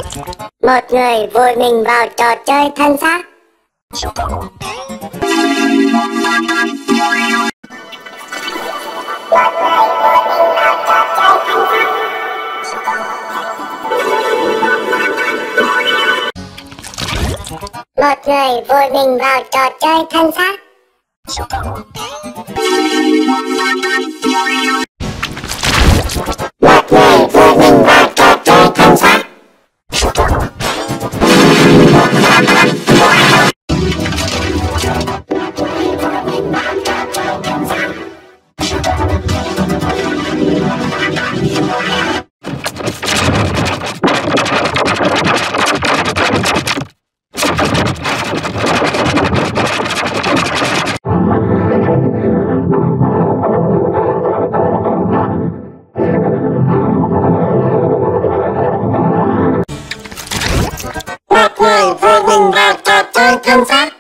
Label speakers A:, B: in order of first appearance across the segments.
A: Một người vùi mình vào trò chơi thân xác. Một người vùi mình vào trò chơi thân xác. Một người vùi mình vào trò chơi thân xác. Một người vùi mình vào trò chơi thân xác.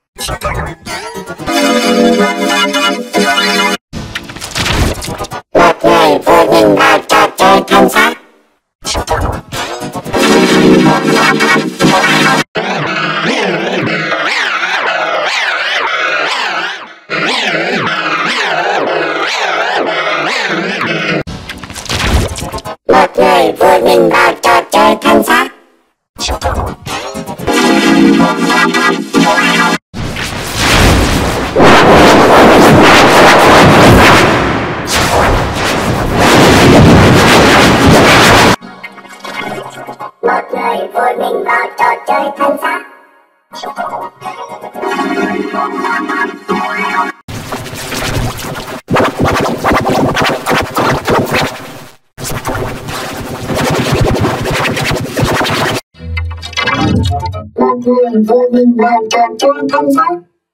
A: Một người vùi mình vào trò chơi thân xác. Một người vùi mình vào trò chơi thân xác. Một người vùi mình vào trò chơi thân xác. Một người vùi mình vào trò chơi thân xác.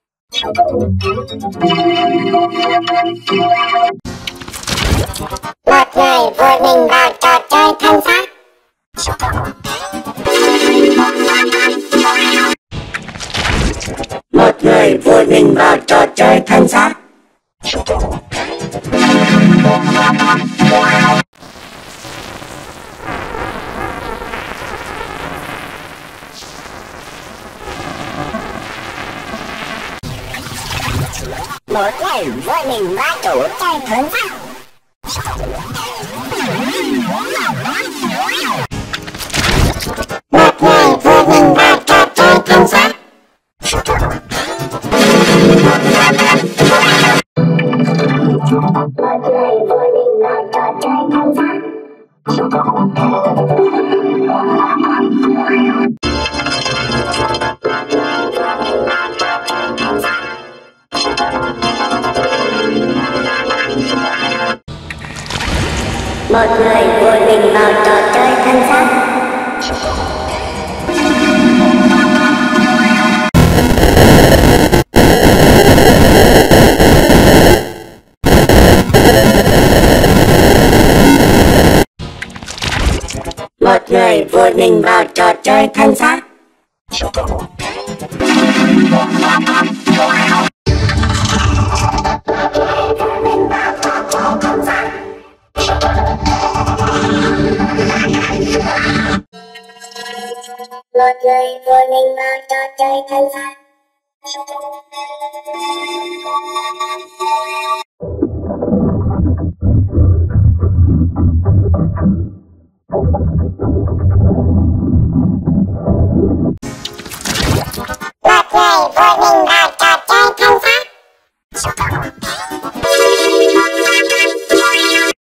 A: Một người vùi mình vào trò chơi thân xác. Một người vùi mình vào trò chơi thân xác. Một người vùi mình vào trò chơi thân xác. Một người vùi mình vào trò chơi thân xác. Một người vùi mình vào trò chơi thân xác. Một người vùi mình vào trò chơi thân xác. Một người vùi mình vào trò chơi thân xác. Một người vùi mình vào trò chơi thân xác. Một người vùi mình vào trò chơi thân xác.